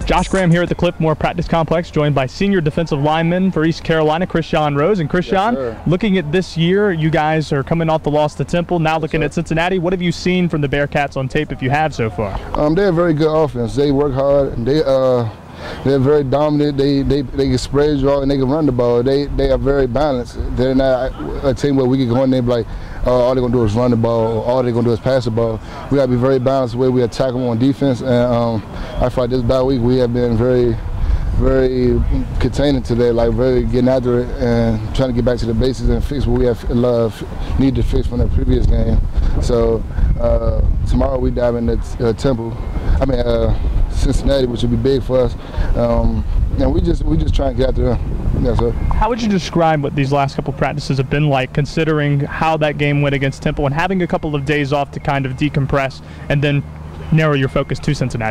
Josh Graham here at the Cliff Moore Practice Complex, joined by senior defensive lineman for East Carolina, Chrishon Rose. And Chrishon, yes, looking at this year, you guys are coming off the loss to Temple, now looking at Cincinnati. What have you seen from the Bear Cats on tape, if you have so far? They're a very good offense. They work hard. They're very dominant. They can spread you out and they can run the ball. They are very balanced. They're not a team where we can go in there and be like, all they're gonna do is run the ball, or all they're gonna do is pass the ball. We gotta be very balanced the way we attack them on defense. And I feel like this bye week we have been very containing today, like very getting after it and trying to get back to the basics and fix what we have need to fix from the previous game. So tomorrow we dive into Cincinnati, which would be big for us. And we just try and get after them. Yes, sir. How would you describe what these last couple practices have been like, considering how that game went against Temple and having a couple of days off to kind of decompress and then narrow your focus to Cincinnati?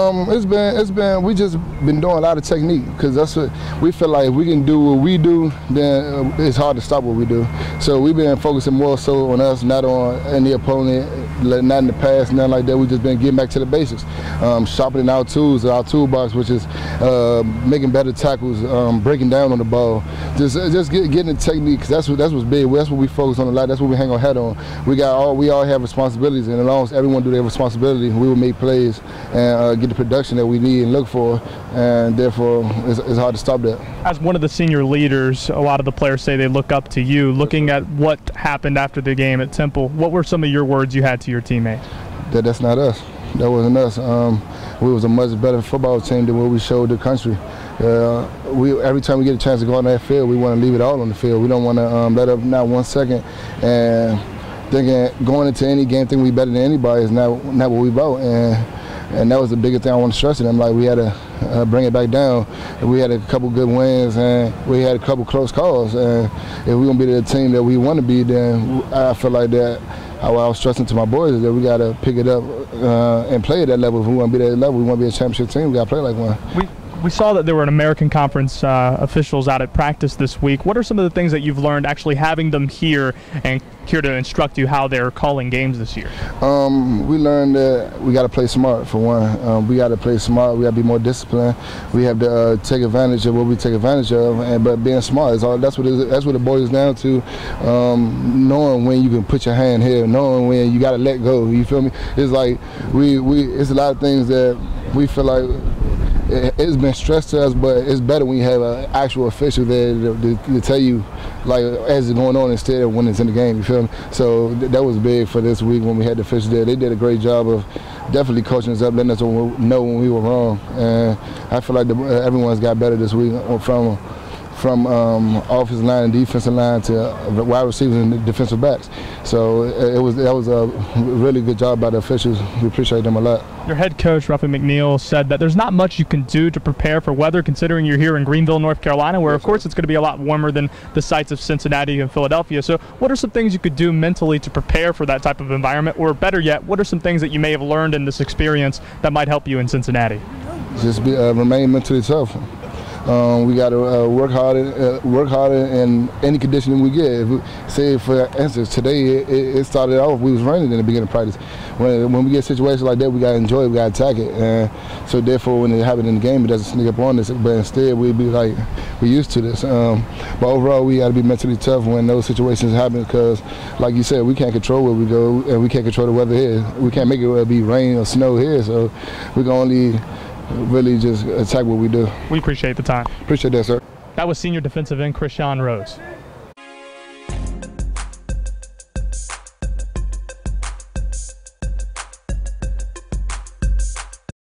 We just been doing a lot of technique, because that's what we feel like. If we can do what we do, then it's hard to stop what we do. So we've been focusing more so on us, not on any opponent, not in the past, nothing like that. We just been getting back to the basics, sharpening our tools, our toolbox, which is making better tackles, breaking down on the ball, just getting the technique. Cause that's what's big. That's what we focus on a lot. That's what we hang our hat on. We all have responsibilities, and as long as everyone do their responsibility, we will make plays and get the production that we need and look for, and therefore it's hard to stop that. As one of the senior leaders, a lot of the players say they look up to you. Looking at what happened after the game at Temple, what were some of your words you had to your teammates? That's not us. That wasn't us. We was a much better football team than what we showed the country. Every time we get a chance to go on that field, we want to leave it all on the field. We don't want to let up not 1 second. And thinking going into any game thinking we better than anybody is not what we about, and that was the biggest thing I want to stress to them. Like, we had to bring it back down. We had a couple good wins and we had a couple close calls, and if we're gonna be the team that we want to be, then I feel like that. I was stressing to my boys is that we got to pick it up and play at that level. If we want to be at that level, we want to be a championship team, we got to play like one. We saw that there were American Conference officials out at practice this week. What are some of the things that you've learned actually having them here and here to instruct you how they're calling games this year? We learned that we got to play smart, for one. We got to play smart. We got to be more disciplined. We have to take advantage of what we take advantage of, but being smart is all. That's what it boils down to. Knowing when you can put your hand here, knowing when you got to let go. You feel me? It's like it's a lot of things that we feel like. It's been stressed to us, but it's better when you have an actual official there to tell you, like, as it's going on, instead of when it's in the game. You feel me? So that was big for this week when we had the officials there. They did a great job of definitely coaching us up, letting us know when we were wrong. And I feel like everyone's got better this week, from offensive line and defensive line to wide receivers and defensive backs. So that was a really good job by the officials. We appreciate them a lot. Your head coach, Ruffy McNeil, said that there's not much you can do to prepare for weather, considering you're here in Greenville, North Carolina, where of course it's going to be a lot warmer than the sites of Cincinnati and Philadelphia. So what are some things you could do mentally to prepare for that type of environment? Or better yet, what are some things that you may have learned in this experience that might help you in Cincinnati? Just remain mentally tough. We got to work harder in any condition we get. Say, for instance, today it started off, we was raining in the beginning of practice. When we get situations like that, we got to enjoy it, we got to attack it. And so therefore, when it happens in the game, it doesn't sneak up on us. But instead, we be like, we're used to this. But overall, we got to be mentally tough when those situations happen, because, like you said, we can't control where we go, and we can't control the weather here. We can't make it be rain or snow here, so we can only really just attack what we do. We appreciate the time. Appreciate that, sir. That was senior defensive end Chrishon Rose.